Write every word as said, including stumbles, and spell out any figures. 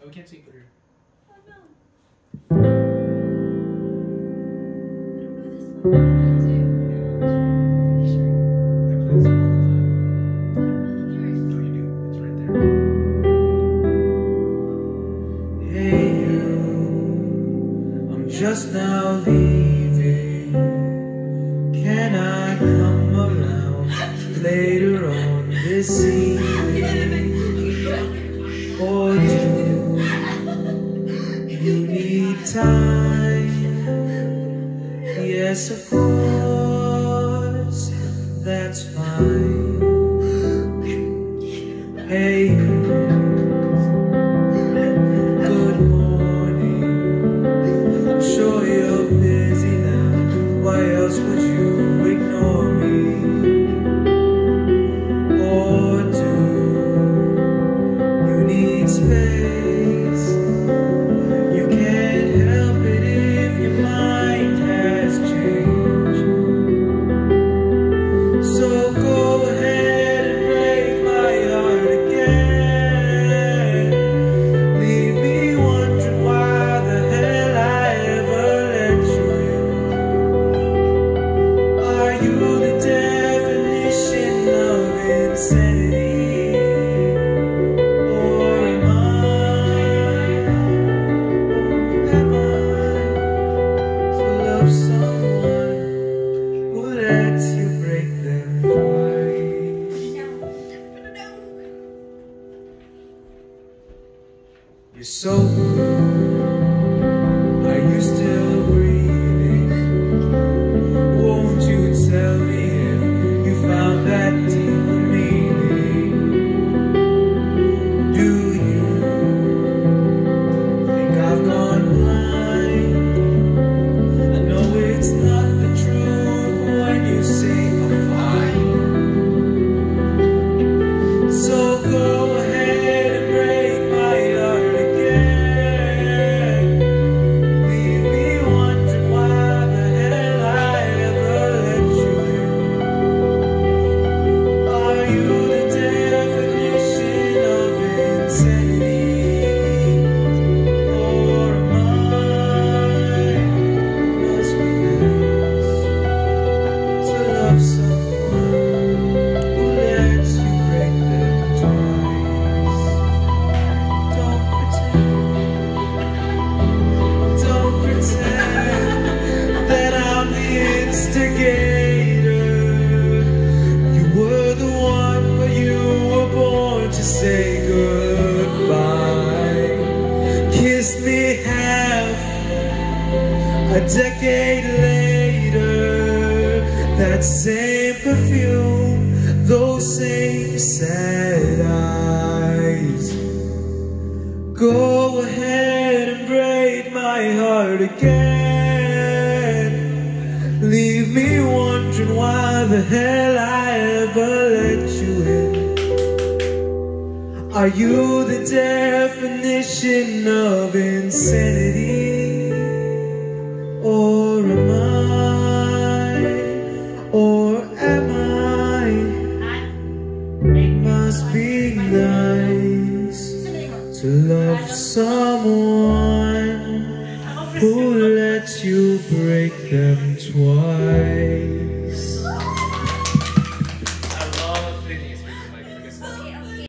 No, we can't sing for her. Oh no. I don't know this one. I do. You do know this one. Pretty sure. I play this one all the time. I don't know the lyrics. No, you do. It's right there. Hey you, I'm just now leaving. Can I come around later on this evening? Or do you need time? Yes, of course, that's fine. Hey good morning. I'm sure you're busy now. Why else would you ignore me? Or do you need space? You can't help it if your mind has changed. So go ahead and break my heart again. Leave me wondering why the hell I ever let you in. Are you the definition of insanity? Or am I, am I to love someone who lets you break them twice? You're so good. Are you still breathing? Won't you tell me if you found that deeper meaning? Do you think I've gone blind? I know it's not the truth when you say I'm fine. So go ahead and break my heart again. Leave me wondering why the hell I ever let you in. Are you the definition of insanity? Or am I? Must be nice to love someone who lets you break them twice. Don't pretend, don't pretend that I'm the instigator. You were the one, but you were born to say goodbye. Kissed me half a decade later. That same perfume, those same sad eyes. Go ahead and break my heart again. Leave me wondering why the hell I ever let you in. Are you the definition of insanity? Or am I? Or am I? It must be nice to love someone who lets you break them